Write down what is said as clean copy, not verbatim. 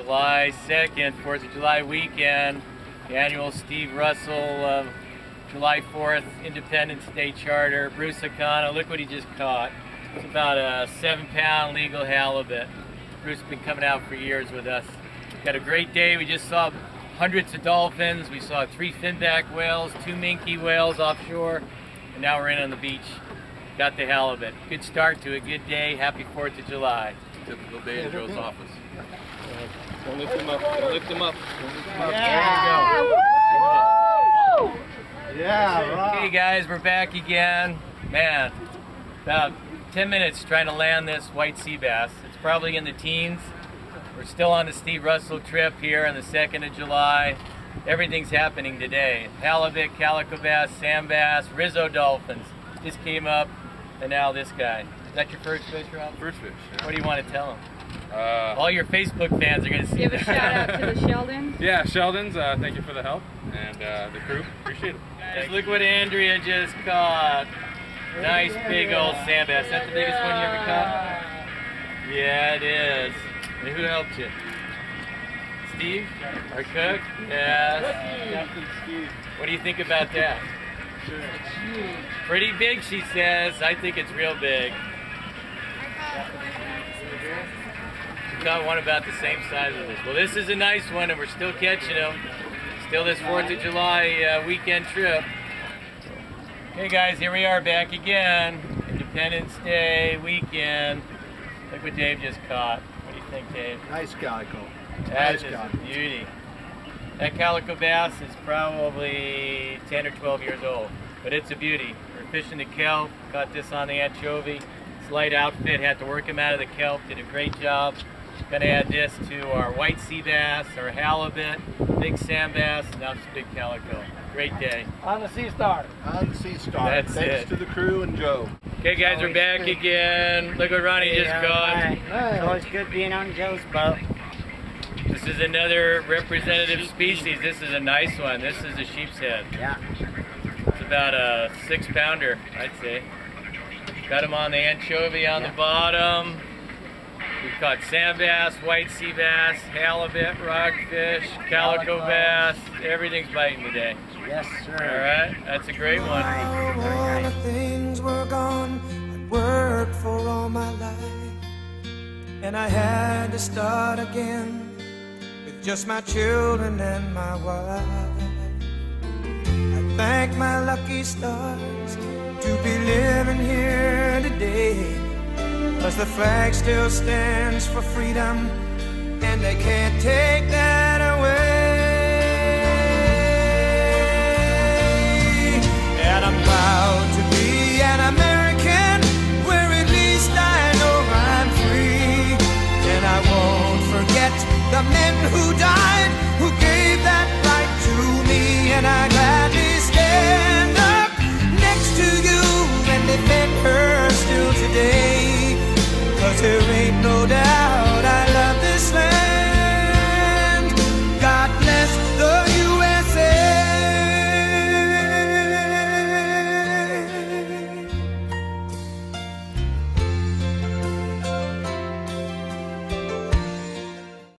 July 2nd, 4th of July weekend, the annual Steve Russell July 4th Independence Day Charter. Bruce O'Connor, look what he just caught. It's about a 7-pound legal halibut. Bruce has been coming out for years with us. Got a great day. We just saw hundreds of dolphins. We saw 3 finback whales, 2 minke whales offshore, and now we're in on the beach. Got the halibut. Good start to a good day. Happy 4th of July. Typical day in Joe's office. Don't lift him up. Don't lift him up. Yeah. There you go. Yeah, right. Okay guys, we're back again. Man, about 10 minutes trying to land this white sea bass. It's probably in the teens. We're still on the Steve Russell trip here on the 2nd of July. Everything's happening today. Halibut, calico bass, sand bass, Rizzo dolphins just came up, and now this guy. Is that your first fish, Rob? First fish, yeah. What do you want to tell them? All your Facebook fans are going to see Give this. a shout out to the Sheldons. Yeah, Sheldons, thank you for the help, and the crew, appreciate it. Guys, look what Andrea just caught. Nice big old sand bass. Is that the biggest one you ever caught? Yeah, it is. And who helped you? Steve? Our cook? Yes. What do you think about that? Pretty big, she says. I think it's real big. She caught one about the same size as this. Well, this is a nice one, and we're still catching them. Still this 4th of July weekend trip. Okay guys, here we are back again. Independence Day weekend. Look what Dave just caught. What do you think, Dave? Nice calico. That's just a beauty. That calico bass is probably 10 or 12 years old, but it's a beauty. We're fishing the kelp, caught this on the anchovy. Slight outfit, had to work him out of the kelp, did a great job. Gonna add this to our white sea bass, our halibut, big sand bass, and now this big calico. Great day. On the Sea Star. On the Sea Star. That's Thanks it. to the crew and Joe. Okay guys, we're back again. Look what Ronnie just caught. It's always good being on Joe's boat. This is another representative species. This is a nice one. This is a sheep's head. Yeah. It's about a 6-pounder, I'd say. Got him on the anchovy on the bottom. We've caught sand bass, white sea bass, halibut, rockfish, calico bass. Everything's biting today. Yes, sir. All right, that's a great one. All the things were gone. I'd worked for all my life, and I had to start again with just my children and my wife. I thank my lucky stars to be living here today, 'cause the flag still stands for freedom, and they can't take that away. And I'm proud to be an American, where at least I know I'm free. And I won't forget the men who died, who gave that right to me. And I gladly stand up next to you and defend her still today, 'cause there ain't no doubt